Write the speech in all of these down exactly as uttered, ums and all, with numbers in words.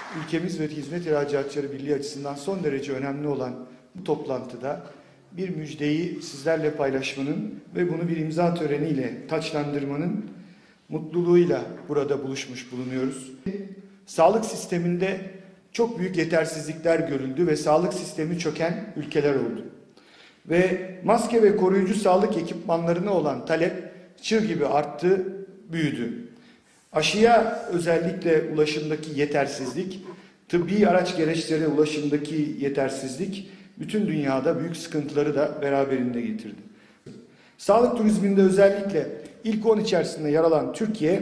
ülkemiz ve Hizmet İhracatçıları Birliği açısından son derece önemli olan bu toplantıda bir müjdeyi sizlerle paylaşmanın ve bunu bir imza töreniyle taçlandırmanın mutluluğuyla burada buluşmuş bulunuyoruz. Sağlık sisteminde çok büyük yetersizlikler görüldü ve sağlık sistemi çöken ülkeler oldu. Ve maske ve koruyucu sağlık ekipmanlarına olan talep çığ gibi arttı, büyüdü. Aşıya özellikle ulaşımdaki yetersizlik, tıbbi araç gereçlere ulaşımdaki yetersizlik bütün dünyada büyük sıkıntıları da beraberinde getirdi. Sağlık turizminde özellikle ilk on içerisinde yer alan Türkiye,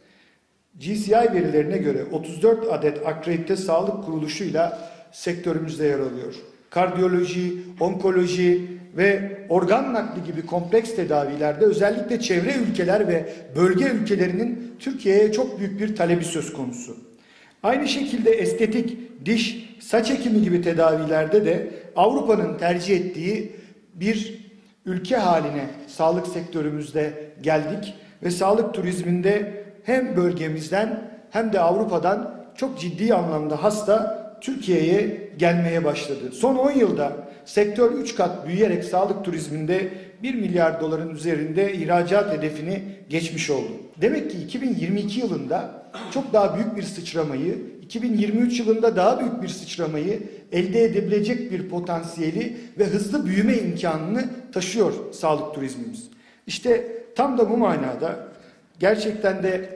G C I verilerine göre otuz dört adet akredite sağlık kuruluşuyla sektörümüzde yer alıyor. Kardiyoloji, onkoloji ve organ nakli gibi kompleks tedavilerde özellikle çevre ülkeler ve bölge ülkelerinin Türkiye'ye çok büyük bir talebi söz konusu. Aynı şekilde estetik, diş, saç ekimi gibi tedavilerde de Avrupa'nın tercih ettiği bir ülke haline sağlık sektörümüzde geldik ve sağlık turizminde hem bölgemizden hem de Avrupa'dan çok ciddi anlamda hasta Türkiye'ye gelmeye başladı. Son on yılda sektör üç kat büyüyerek sağlık turizminde bir milyar doların üzerinde ihracat hedefini geçmiş oldu. Demek ki iki bin yirmi iki yılında çok daha büyük bir sıçramayı, iki bin yirmi üç yılında daha büyük bir sıçramayı elde edebilecek bir potansiyeli ve hızlı büyüme imkanını taşıyor sağlık turizmimiz. İşte tam da bu manada gerçekten de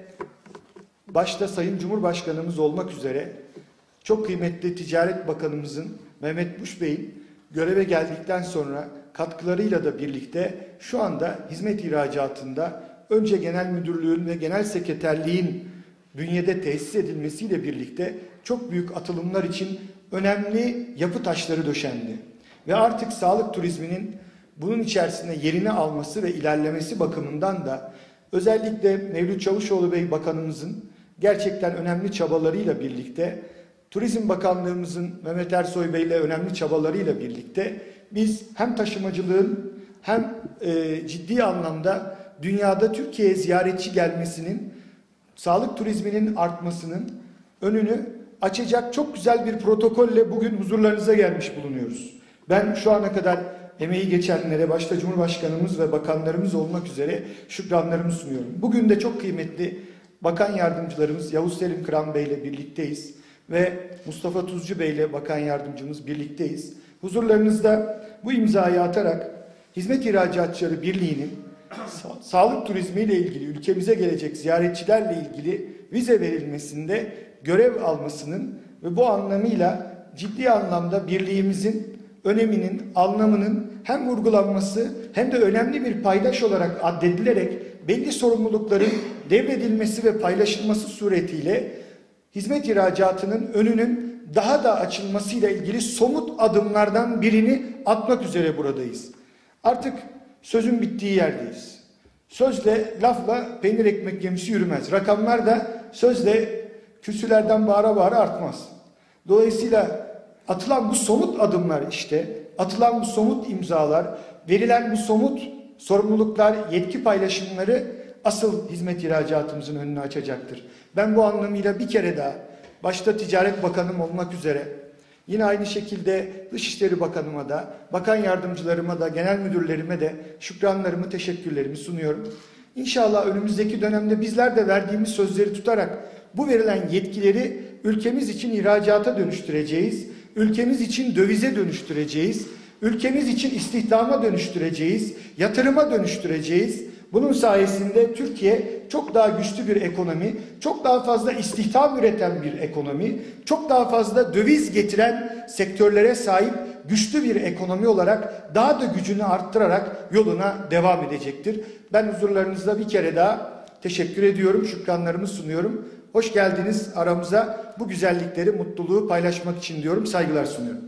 başta Sayın Cumhurbaşkanımız olmak üzere çok kıymetli Ticaret Bakanımızın Mehmet Muş Bey'in göreve geldikten sonra katkılarıyla da birlikte şu anda hizmet ihracatında önce genel müdürlüğün ve genel sekreterliğin bünyede tesis edilmesiyle birlikte çok büyük atılımlar için önemli yapı taşları döşendi. Ve artık sağlık turizminin bunun içerisinde yerini alması ve ilerlemesi bakımından da özellikle Mevlüt Çavuşoğlu Bey Bakanımızın gerçekten önemli çabalarıyla birlikte, Turizm Bakanlığımızın Mehmet Ersoy Bey ile önemli çabalarıyla birlikte biz hem taşımacılığın hem e, ciddi anlamda dünyada Türkiye'ye ziyaretçi gelmesinin, sağlık turizminin artmasının önünü açacak çok güzel bir protokolle bugün huzurlarınıza gelmiş bulunuyoruz. Ben şu ana kadar emeği geçenlere başta Cumhurbaşkanımız ve bakanlarımız olmak üzere şükranlarımı sunuyorum. Bugün de çok kıymetli bakan yardımcılarımız Yavuz Selim Kıran Bey ile birlikteyiz ve Mustafa Tuzcu Bey ile bakan yardımcımız birlikteyiz. Huzurlarınızda bu imzayı atarak Hizmet İhracatçıları Birliği'nin sa sağlık turizmi ile ilgili ülkemize gelecek ziyaretçilerle ilgili vize verilmesinde görev almasının ve bu anlamıyla ciddi anlamda birliğimizin öneminin, anlamının hem vurgulanması hem de önemli bir paydaş olarak addedilerek belli sorumlulukların devredilmesi ve paylaşılması suretiyle hizmet ihracatının önünün daha da açılmasıyla ilgili somut adımlardan birini atmak üzere buradayız. Artık sözün bittiği yerdeyiz. Sözle, lafla peynir ekmek gemisi yürümez. Rakamlar da sözle kürsülerden bağıra bağıra artmaz. Dolayısıyla atılan bu somut adımlar işte, atılan bu somut imzalar, verilen bu somut sorumluluklar, yetki paylaşımları asıl hizmet ihracatımızın önünü açacaktır. Ben bu anlamıyla bir kere daha başta Ticaret Bakanım olmak üzere yine aynı şekilde Dışişleri Bakanıma da, bakan yardımcılarıma da, genel müdürlerime de şükranlarımı, teşekkürlerimi sunuyorum. İnşallah önümüzdeki dönemde bizler de verdiğimiz sözleri tutarak bu verilen yetkileri ülkemiz için ihracata dönüştüreceğiz, ülkemiz için dövize dönüştüreceğiz, ülkemiz için istihdama dönüştüreceğiz, yatırıma dönüştüreceğiz. Bunun sayesinde Türkiye çok daha güçlü bir ekonomi, çok daha fazla istihdam üreten bir ekonomi, çok daha fazla döviz getiren sektörlere sahip güçlü bir ekonomi olarak daha da gücünü arttırarak yoluna devam edecektir. Ben huzurlarınızda bir kere daha teşekkür ediyorum, şükranlarımı sunuyorum. Hoş geldiniz aramıza, bu güzellikleri, mutluluğu paylaşmak için diyorum, saygılar sunuyorum.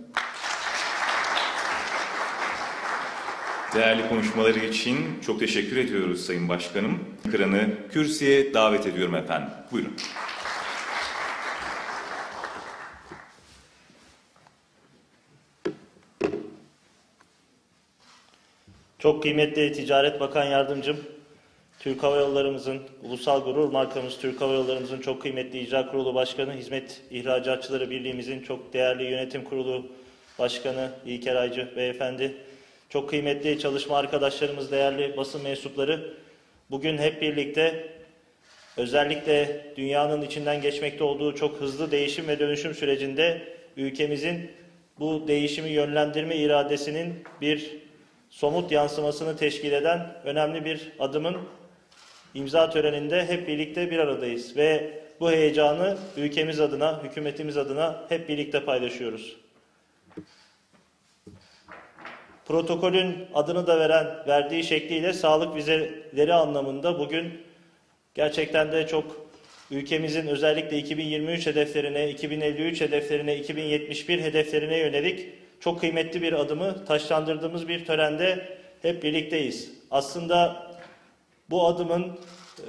Değerli konuşmaları için çok teşekkür ediyoruz Sayın Başkanım. Kıran'ı kürsüye davet ediyorum efendim. Buyurun. Çok kıymetli Ticaret Bakan Yardımcım, Türk Hava Yollarımızın, ulusal gurur markamız Türk Hava Yollarımızın çok kıymetli İcra Kurulu Başkanı, Hizmet İhracatçıları Birliğimizin çok değerli Yönetim Kurulu Başkanı İlker Aycı Beyefendi, çok kıymetli çalışma arkadaşlarımız, değerli basın mensupları, bugün hep birlikte özellikle dünyanın içinden geçmekte olduğu çok hızlı değişim ve dönüşüm sürecinde ülkemizin bu değişimi yönlendirme iradesinin bir somut yansımasını teşkil eden önemli bir adımın imza töreninde hep birlikte bir aradayız ve bu heyecanı ülkemiz adına, hükümetimiz adına hep birlikte paylaşıyoruz. Protokolün adını da veren, verdiği şekliyle sağlık vizeleri anlamında bugün gerçekten de çok ülkemizin özellikle iki bin yirmi üç hedeflerine, iki bin elli üç hedeflerine, iki bin yetmiş bir hedeflerine yönelik çok kıymetli bir adımı taşlandırdığımız bir törende hep birlikteyiz. Aslında bu adımın e,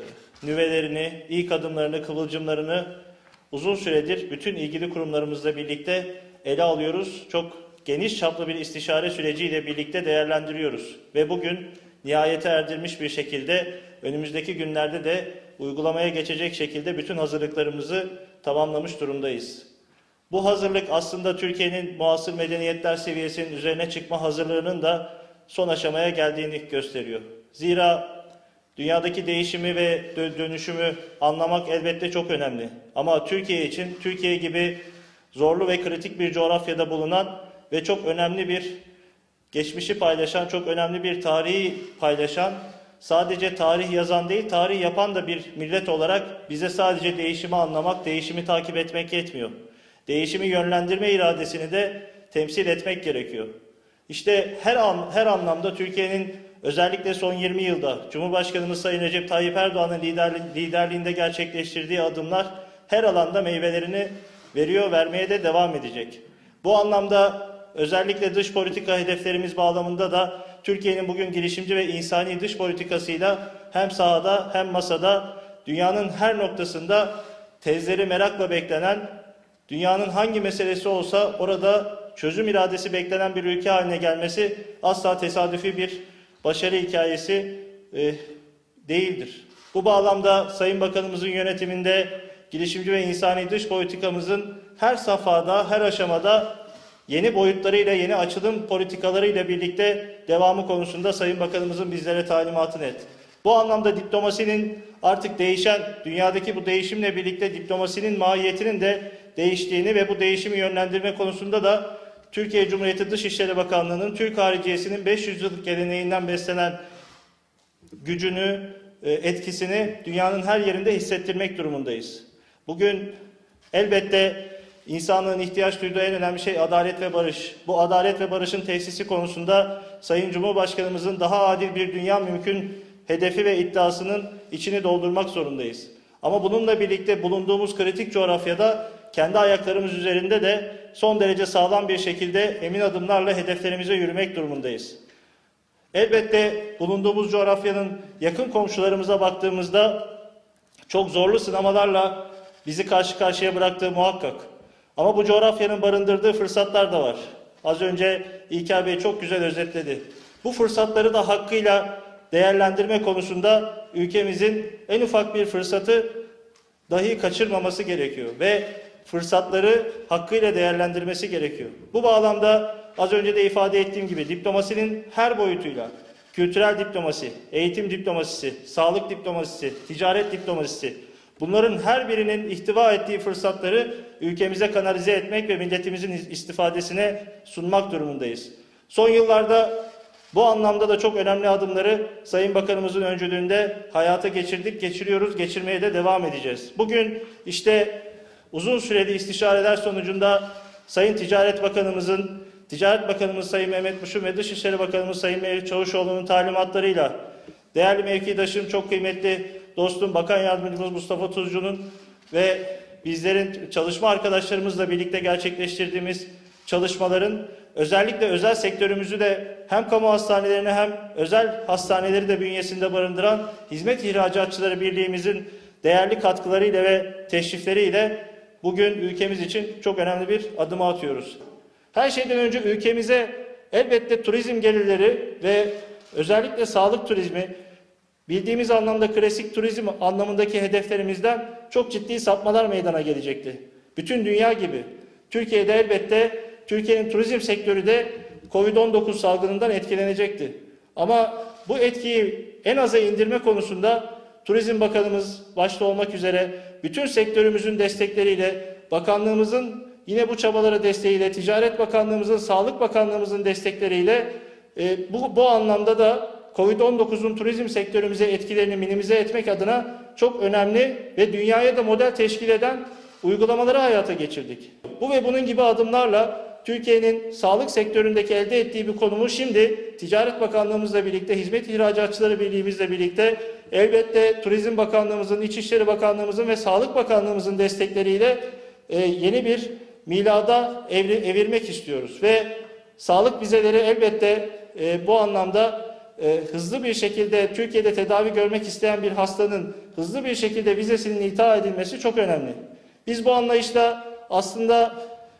nüvelerini, ilk adımlarını, kıvılcımlarını uzun süredir bütün ilgili kurumlarımızla birlikte ele alıyoruz. Çok geniş çaplı bir istişare süreciyle birlikte değerlendiriyoruz. Ve bugün nihayete erdirmiş bir şekilde önümüzdeki günlerde de uygulamaya geçecek şekilde bütün hazırlıklarımızı tamamlamış durumdayız. Bu hazırlık aslında Türkiye'nin muasır medeniyetler seviyesinin üzerine çıkma hazırlığının da son aşamaya geldiğini gösteriyor. Zira dünyadaki değişimi ve dönüşümü anlamak elbette çok önemli. Ama Türkiye için, Türkiye gibi zorlu ve kritik bir coğrafyada bulunan ve çok önemli bir geçmişi paylaşan, çok önemli bir tarihi paylaşan, sadece tarih yazan değil, tarih yapan da bir millet olarak bize sadece değişimi anlamak, değişimi takip etmek yetmiyor. Değişimi yönlendirme iradesini de temsil etmek gerekiyor. İşte her an, her anlamda Türkiye'nin özellikle son yirmi yılda Cumhurbaşkanımız Sayın Recep Tayyip Erdoğan'ın liderli, liderliğinde gerçekleştirdiği adımlar her alanda meyvelerini veriyor, vermeye de devam edecek. Bu anlamda özellikle dış politika hedeflerimiz bağlamında da Türkiye'nin bugün girişimci ve insani dış politikasıyla hem sahada hem masada dünyanın her noktasında tezleri merakla beklenen, dünyanın hangi meselesi olsa orada çözüm iradesi beklenen bir ülke haline gelmesi asla tesadüfi bir başarı hikayesi e, değildir. Bu bağlamda Sayın Bakanımızın yönetiminde girişimci ve insani dış politikamızın her safhada, her aşamada yeni boyutlarıyla, yeni açılım politikalarıyla birlikte devamı konusunda Sayın Bakanımızın bizlere talimatı net. Bu anlamda diplomasinin artık değişen, dünyadaki bu değişimle birlikte diplomasinin mahiyetinin de değiştiğini ve bu değişimi yönlendirme konusunda da Türkiye Cumhuriyeti Dışişleri Bakanlığı'nın Türk hariciyesinin beş yüz yıllık geleneğinden beslenen gücünü, etkisini dünyanın her yerinde hissettirmek durumundayız. Bugün elbette İnsanlığın ihtiyaç duyduğu en önemli şey adalet ve barış. Bu adalet ve barışın tesisi konusunda Sayın Cumhurbaşkanımızın daha adil bir dünya mümkün hedefi ve iddiasının içini doldurmak zorundayız. Ama bununla birlikte bulunduğumuz kritik coğrafyada kendi ayaklarımız üzerinde de son derece sağlam bir şekilde emin adımlarla hedeflerimize yürümek durumundayız. Elbette bulunduğumuz coğrafyanın yakın komşularımıza baktığımızda çok zorlu sınamalarla bizi karşı karşıya bıraktığı muhakkak. Ama bu coğrafyanın barındırdığı fırsatlar da var. Az önce İlker Bey çok güzel özetledi. Bu fırsatları da hakkıyla değerlendirme konusunda ülkemizin en ufak bir fırsatı dahi kaçırmaması gerekiyor. Ve fırsatları hakkıyla değerlendirmesi gerekiyor. Bu bağlamda az önce de ifade ettiğim gibi diplomasinin her boyutuyla, kültürel diplomasi, eğitim diplomasisi, sağlık diplomasisi, ticaret diplomasisi, bunların her birinin ihtiva ettiği fırsatları ülkemize kanalize etmek ve milletimizin istifadesine sunmak durumundayız. Son yıllarda bu anlamda da çok önemli adımları Sayın Bakanımızın öncülüğünde hayata geçirdik, geçiriyoruz, geçirmeye de devam edeceğiz. Bugün işte uzun süreli istişareler sonucunda Sayın Ticaret Bakanımızın, Ticaret Bakanımız Sayın Mehmet Muş'un ve Dışişleri Bakanımız Sayın Mevlüt Çavuşoğlu'nun talimatlarıyla değerli mevkidaşım, çok kıymetli dostum Bakan Yardımcımız Mustafa Tuzcu'nun ve bizlerin çalışma arkadaşlarımızla birlikte gerçekleştirdiğimiz çalışmaların özellikle özel sektörümüzü de hem kamu hastanelerini hem özel hastaneleri de bünyesinde barındıran Hizmet İhracatçıları Birliğimizin değerli katkılarıyla ve teşrifleriyle bugün ülkemiz için çok önemli bir adım atıyoruz. Her şeyden önce ülkemize elbette turizm gelirleri ve özellikle sağlık turizmi bildiğimiz anlamda klasik turizm anlamındaki hedeflerimizden çok ciddi sapmalar meydana gelecekti. Bütün dünya gibi Türkiye'de elbette Türkiye'nin turizm sektörü de kovid on dokuz salgınından etkilenecekti. Ama bu etkiyi en aza indirme konusunda Turizm Bakanımız başta olmak üzere bütün sektörümüzün destekleriyle, bakanlığımızın yine bu çabalara desteğiyle, Ticaret Bakanlığımızın, Sağlık Bakanlığımızın destekleriyle e, bu, bu anlamda da kovid on dokuzun turizm sektörümüze etkilerini minimize etmek adına çok önemli ve dünyaya da model teşkil eden uygulamaları hayata geçirdik. Bu ve bunun gibi adımlarla Türkiye'nin sağlık sektöründeki elde ettiği bir konumu şimdi Ticaret Bakanlığımızla birlikte, Hizmet İhracatçıları Birliğimizle birlikte, elbette Turizm Bakanlığımızın, İçişleri Bakanlığımızın ve Sağlık Bakanlığımızın destekleriyle e, yeni bir milada evri, evirmek istiyoruz. Ve sağlık vizeleri elbette e, bu anlamda e, hızlı bir şekilde Türkiye'de tedavi görmek isteyen bir hastanın hızlı bir şekilde vizesinin itaat edilmesi çok önemli. Biz bu anlayışla aslında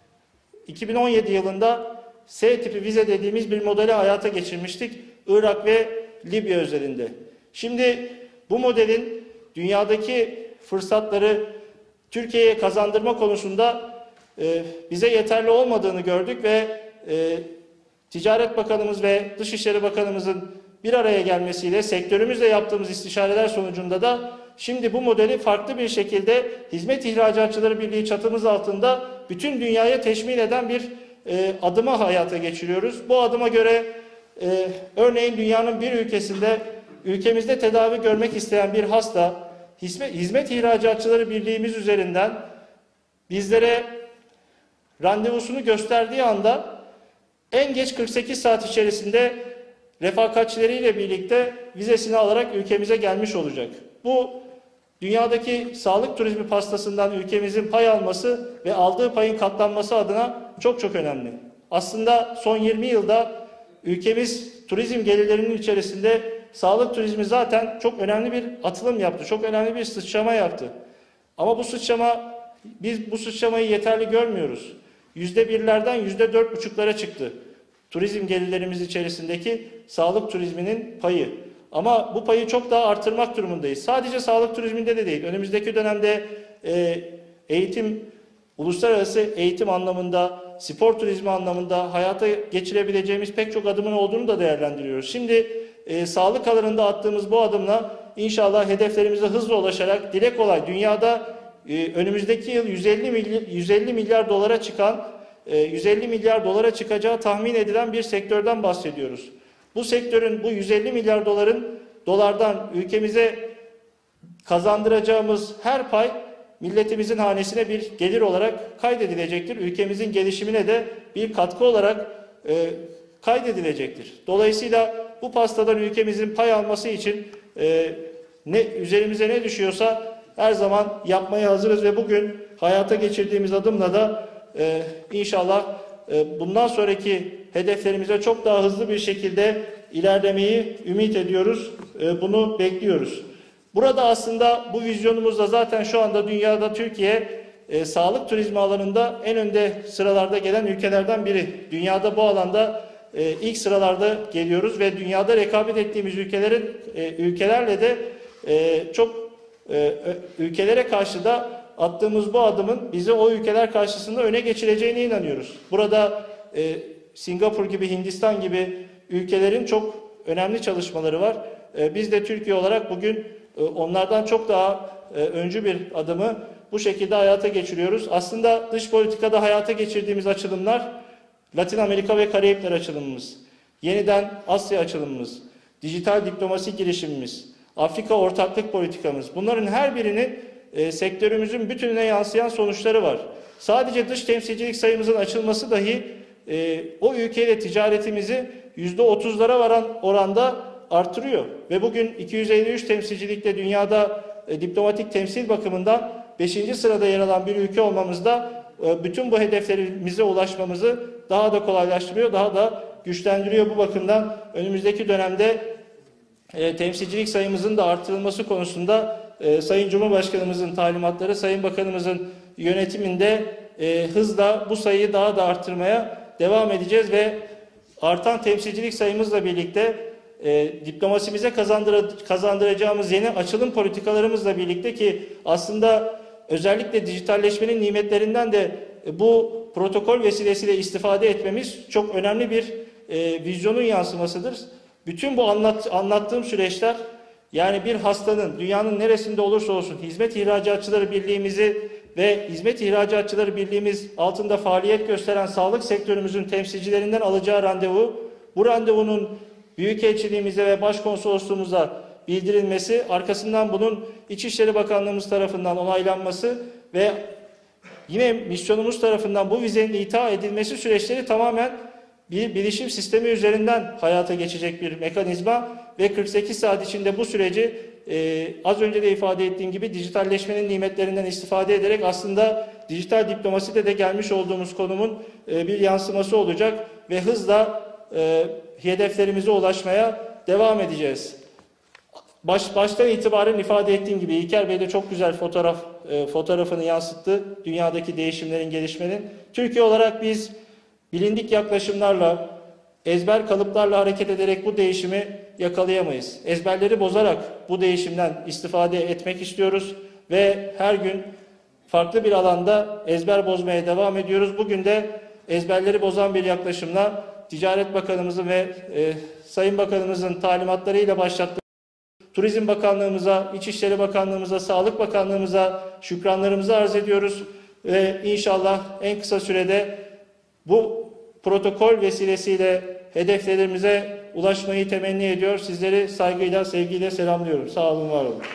iki bin on yedi yılında S tipi vize dediğimiz bir modeli hayata geçirmiştik Irak ve Libya özelinde. Şimdi bu modelin dünyadaki fırsatları Türkiye'ye kazandırma konusunda e, bize yeterli olmadığını gördük ve e, Ticaret Bakanımız ve Dışişleri Bakanımızın bir araya gelmesiyle sektörümüzle yaptığımız istişareler sonucunda da şimdi bu modeli farklı bir şekilde Hizmet İhracatçıları Birliği çatımız altında bütün dünyaya teşmil eden bir e, adıma hayata geçiriyoruz. Bu adıma göre e, örneğin dünyanın bir ülkesinde ülkemizde tedavi görmek isteyen bir hasta Hizmet, Hizmet İhracatçıları Birliğimiz üzerinden bizlere randevusunu gösterdiği anda en geç kırk sekiz saat içerisinde refakatçileriyle birlikte vizesini alarak ülkemize gelmiş olacak. Bu dünyadaki sağlık turizmi pastasından ülkemizin pay alması ve aldığı payın katlanması adına çok çok önemli. Aslında son yirmi yılda ülkemiz turizm gelirlerinin içerisinde sağlık turizmi zaten çok önemli bir atılım yaptı. Çok önemli bir sıçrama yaptı. Ama bu sıçrama, biz bu sıçramayı yeterli görmüyoruz. Yüzde birlerden yüzde dört buçuklara çıktı. Turizm gelirlerimiz içerisindeki sağlık turizminin payı. Ama bu payı çok daha artırmak durumundayız. Sadece sağlık turizminde de değil. Önümüzdeki dönemde e, eğitim, uluslararası eğitim anlamında, spor turizmi anlamında hayata geçirebileceğimiz pek çok adımın olduğunu da değerlendiriyoruz. Şimdi e, sağlık alanında attığımız bu adımla inşallah hedeflerimize hızla ulaşarak dile kolay dünyada e, önümüzdeki yıl yüz elli milyar dolara çıkan, e, yüz elli milyar dolara çıkacağı tahmin edilen bir sektörden bahsediyoruz. Bu sektörün bu yüz elli milyar doların dolardan ülkemize kazandıracağımız her pay milletimizin hanesine bir gelir olarak kaydedilecektir. Ülkemizin gelişimine de bir katkı olarak e, kaydedilecektir. Dolayısıyla bu pastadan ülkemizin pay alması için e, ne üzerimize ne düşüyorsa her zaman yapmaya hazırız ve bugün hayata geçirdiğimiz adımla da e, inşallah e, bundan sonraki hedeflerimize çok daha hızlı bir şekilde ilerlemeyi ümit ediyoruz. E, bunu bekliyoruz. Burada aslında bu vizyonumuzda zaten şu anda dünyada Türkiye e, sağlık turizmi alanında en önde sıralarda gelen ülkelerden biri. Dünyada bu alanda e, ilk sıralarda geliyoruz ve dünyada rekabet ettiğimiz ülkelerin e, ülkelerle de e, çok e, ülkelere karşı da attığımız bu adımın bizi o ülkeler karşısında öne geçireceğine inanıyoruz. Burada e, Singapur gibi, Hindistan gibi ülkelerin çok önemli çalışmaları var. E, biz de Türkiye olarak bugün e, onlardan çok daha e, öncü bir adımı bu şekilde hayata geçiriyoruz. Aslında dış politikada hayata geçirdiğimiz açılımlar Latin Amerika ve Karayipler açılımımız, yeniden Asya açılımımız, dijital diplomasi girişimimiz, Afrika ortaklık politikamız. Bunların her birinin e, sektörümüzün bütününe yansıyan sonuçları var. Sadece dış temsilcilik sayımızın açılması dahi e, o ülkeyle ticaretimizi yüzde otuzlara varan oranda artırıyor. Ve bugün iki yüz elli üç temsilcilikle dünyada e, diplomatik temsil bakımından beşinci sırada yer alan bir ülke olmamızda e, bütün bu hedeflerimize ulaşmamızı daha da kolaylaştırıyor, daha da güçlendiriyor. Bu bakımdan önümüzdeki dönemde e, temsilcilik sayımızın da artırılması konusunda e, Sayın Cumhurbaşkanımızın talimatları, Sayın Bakanımızın yönetiminde e, hızla bu sayıyı daha da artırmaya devam edeceğiz ve artan temsilcilik sayımızla birlikte e, diplomasimize kazandıra, kazandıracağımız yeni açılım politikalarımızla birlikte ki aslında özellikle dijitalleşmenin nimetlerinden de e, bu protokol vesilesiyle istifade etmemiz çok önemli bir e, vizyonun yansımasıdır. Bütün bu anlat, anlattığım süreçler yani bir hastanın dünyanın neresinde olursa olsun Hizmet İhracatçıları Birliğimizi ve Hizmet İhracatçıları Birliğimiz altında faaliyet gösteren sağlık sektörümüzün temsilcilerinden alacağı randevu, bu randevunun Büyükelçiliğimize ve Başkonsolosluğumuza bildirilmesi, arkasından bunun İçişleri Bakanlığımız tarafından onaylanması ve yine misyonumuz tarafından bu vizenin itaat edilmesi süreçleri tamamen bir bilişim sistemi üzerinden hayata geçecek bir mekanizma ve kırk sekiz saat içinde bu süreci e, az önce de ifade ettiğim gibi dijitalleşmenin nimetlerinden istifade ederek aslında dijital diplomaside de gelmiş olduğumuz konumun e, bir yansıması olacak ve hızla e, hedeflerimize ulaşmaya devam edeceğiz. Baş, baştan itibaren ifade ettiğim gibi İlker Bey de çok güzel fotoğraf e, fotoğrafını yansıttı. Dünyadaki değişimlerin, gelişmenin. Türkiye olarak biz bilindik yaklaşımlarla, ezber kalıplarla hareket ederek bu değişimi yakalayamayız. Ezberleri bozarak bu değişimden istifade etmek istiyoruz ve her gün farklı bir alanda ezber bozmaya devam ediyoruz. Bugün de ezberleri bozan bir yaklaşımla Ticaret Bakanımızın ve e, Sayın Bakanımızın talimatlarıyla başlattığı Turizm Bakanlığımıza, İçişleri Bakanlığımıza, Sağlık Bakanlığımıza şükranlarımızı arz ediyoruz ve inşallah en kısa sürede bu protokol vesilesiyle hedeflerimize ulaşmayı temenni ediyor. Sizleri saygıyla, sevgiyle selamlıyorum. Sağ olun, var olun.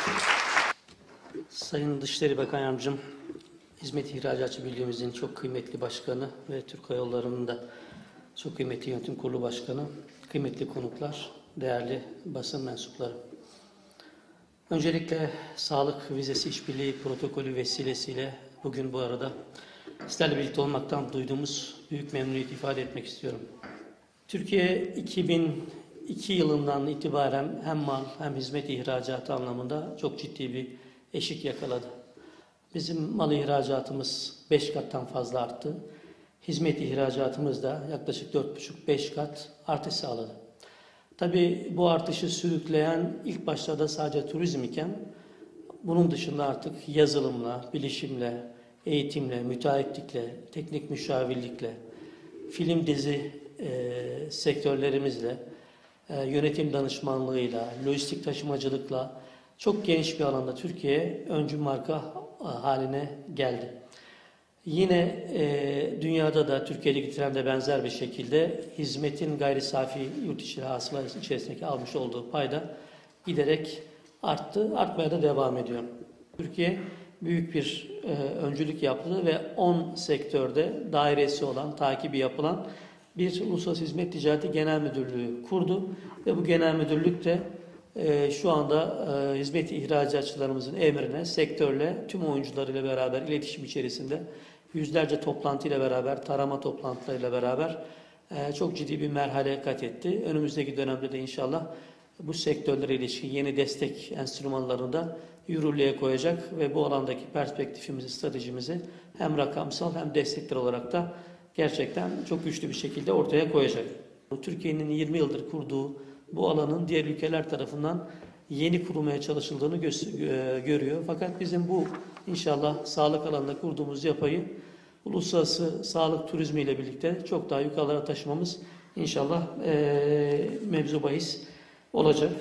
Sayın Dışişleri Bakan Yardımcım, Hizmet İhracatçı Birliğimizin çok kıymetli başkanı ve Türk Hava Yolları'nın da çok kıymetli yönetim kurulu başkanı, kıymetli konuklar, değerli basın mensupları. Öncelikle sağlık vizesi işbirliği protokolü vesilesiyle bugün bu arada sizlerle birlikte olmaktan duyduğumuz büyük memnuniyet ifade etmek istiyorum. Türkiye iki bin iki yılından itibaren hem mal hem hizmet ihracatı anlamında çok ciddi bir eşik yakaladı. Bizim mal ihracatımız beş kattan fazla arttı. Hizmet ihracatımız da yaklaşık dört buçuk beş kat artış sağladı. Tabii bu artışı sürükleyen ilk başlarda sadece turizm iken bunun dışında artık yazılımla, bilişimle, eğitimle, müteahhitlikle, teknik müşavirlikle, film dizi e, sektörlerimizle, e, yönetim danışmanlığıyla, lojistik taşımacılıkla çok geniş bir alanda Türkiye öncü marka haline geldi. Yine e, dünyada da Türkiye'deki trende benzer bir şekilde hizmetin gayri safi yurt içi hasıla içerisindeki almış olduğu payda giderek arttı, artmaya da devam ediyor. Türkiye büyük bir e, öncülük yaptı ve on sektörde dairesi olan, takibi yapılan bir Uluslararası Hizmet Ticareti Genel Müdürlüğü kurdu ve bu genel müdürlük de e, şu anda e, hizmet ihracatçılarımızın emrine sektörle tüm oyuncularıyla beraber iletişim içerisinde yüzlerce toplantıyla beraber, tarama toplantılarıyla beraber e, çok ciddi bir merhale kat etti. Önümüzdeki dönemde de inşallah bu sektörlere ilişkin yeni destek enstrümanlarını da yürürlüğe koyacak ve bu alandaki perspektifimizi, stratejimizi hem rakamsal hem destekler olarak da gerçekten çok güçlü bir şekilde ortaya koyacak. Türkiye'nin yirmi yıldır kurduğu bu alanın diğer ülkeler tarafından yeni kurulmaya çalışıldığını görüyor. Fakat bizim bu inşallah sağlık alanında kurduğumuz yapıyı uluslararası sağlık turizmi ile birlikte çok daha yukarılara taşımamız inşallah e, mevzu bahis olacak.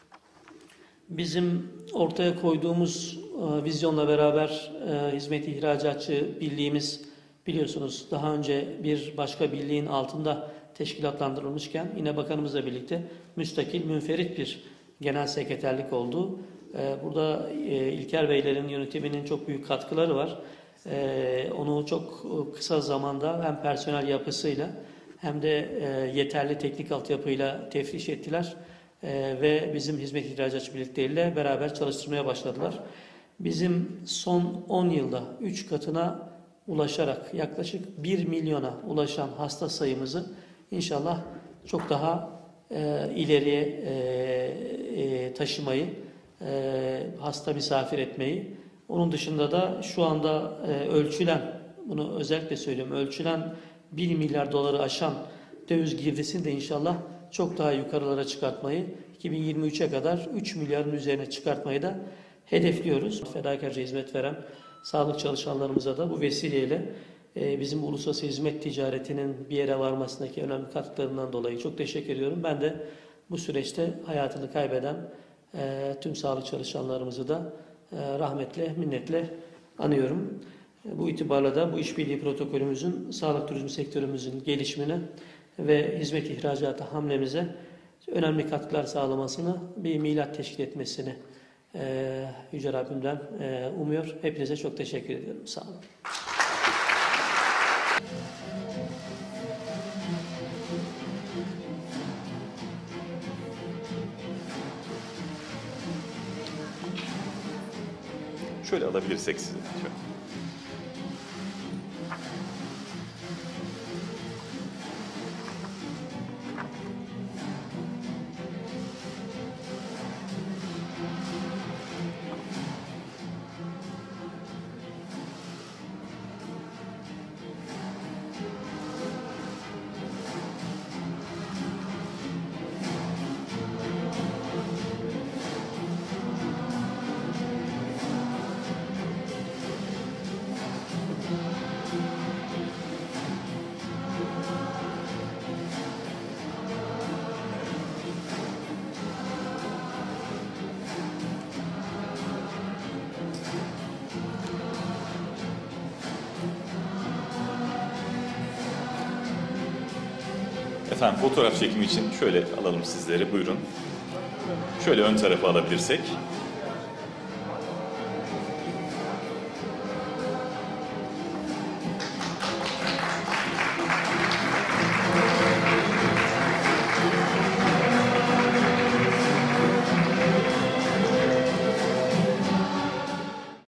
Bizim ortaya koyduğumuz e, vizyonla beraber e, hizmet ihracatçı birliğimiz biliyorsunuz daha önce bir başka birliğin altında teşkilatlandırılmışken yine bakanımızla birlikte müstakil, münferit bir genel sekreterlik oldu. E, burada e, İlker Beylerin yönetiminin çok büyük katkıları var. E, onu çok kısa zamanda hem personel yapısıyla hem de e, yeterli teknik altyapıyla teftiş ettiler. Ee, ve bizim hizmet ihracatçı birlikleriyle beraber çalıştırmaya başladılar. Bizim son on yılda üç katına ulaşarak yaklaşık bir milyona ulaşan hasta sayımızı inşallah çok daha e, ileriye e, e, taşımayı, e, hasta misafir etmeyi, onun dışında da şu anda e, ölçülen, bunu özellikle söylüyorum, ölçülen bir milyar doları aşan döviz girdisini de inşallah çok daha yukarılara çıkartmayı, iki bin yirmi üçe kadar üç milyarın üzerine çıkartmayı da hedefliyoruz. Fedakarca hizmet veren sağlık çalışanlarımıza da bu vesileyle e, bizim uluslararası hizmet ticaretinin bir yere varmasındaki önemli katkılarından dolayı çok teşekkür ediyorum. Ben de bu süreçte hayatını kaybeden e, tüm sağlık çalışanlarımızı da e, rahmetle, minnetle anıyorum. E, bu itibarla da bu işbirliği protokolümüzün sağlık turizmi sektörümüzün gelişimine ve hizmet ihracatı hamlemize önemli katkılar sağlamasını, bir milat teşkil etmesini e, Yüce Rabbimden e, umuyor. Hepinize çok teşekkür ediyorum. Sağ olun. Şöyle alabilirsek sizi. Şöyle. Efendim fotoğraf çekimi için şöyle alalım sizleri. Buyurun. Şöyle ön tarafa alabilirsek.